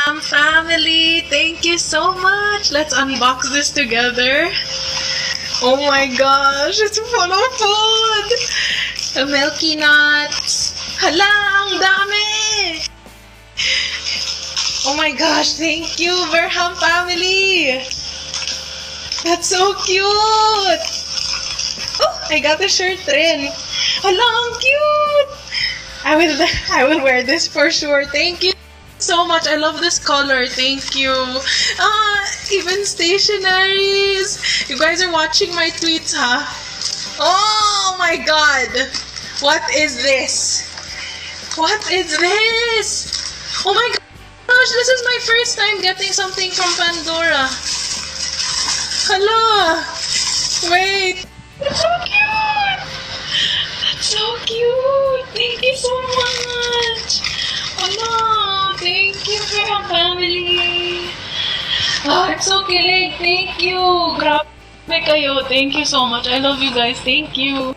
VERHAM family, thank you so much. Let's unbox this together. Oh my gosh, it's full of food. The milky nuts. Hala, ang dami. Oh my gosh, thank you VERHAM family. That's so cute. Oh, I got a shirt rin. Hala, ang cute. I will wear this for sure. Thank you so much. I love this color. Thank you. Even stationaries. You guys are watching my tweets, huh? Oh my god. What is this? What is this? Oh my gosh, this is my first time getting something from Pandora. Hala. Wait. It's so cute. That's so cute. Thank you so much. Hala. Thank you VERHAM family. Oh, it's so kilig. Thank you. Grabe kayo. Thank you so much. I love you guys. Thank you.